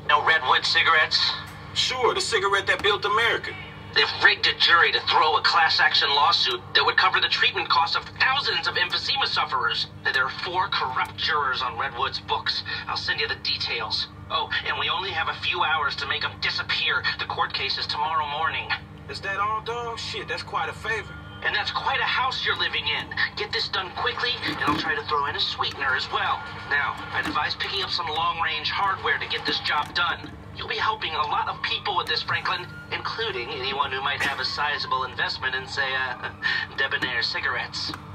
know Redwood cigarettes? Sure, the cigarette that built America. They've rigged a jury to throw a class action lawsuit that would cover the treatment costs of thousands of emphysema sufferers. There are 4 corrupt jurors on Redwood's books. I'll send you the details. Oh, and we only have a few hours to make them disappear. The court case is tomorrow morning. Is that all, dog? Shit, that's quite a favor. And that's quite a house you're living in. Get this done quickly, and I'll try to throw in a sweetener as well. Now, I'd advise picking up some long-range hardware to get this job done. You'll be helping a lot of people with this, Franklin, including anyone who might have a sizable investment in, say, Debonair cigarettes.